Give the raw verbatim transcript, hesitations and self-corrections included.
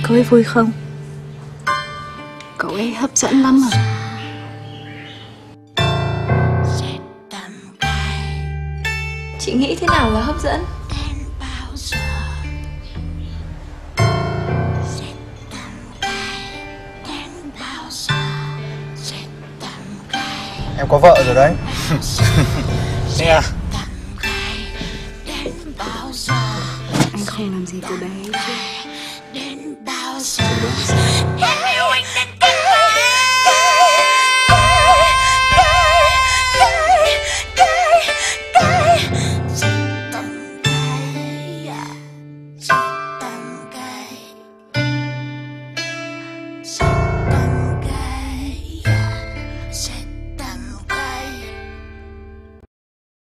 Cậu ấy vui không? Cậu ấy hấp dẫn lắm à? Chị nghĩ thế nào là hấp dẫn? Em có vợ rồi đấy. Nè, Anh không làm gì cô bé ấy chứ?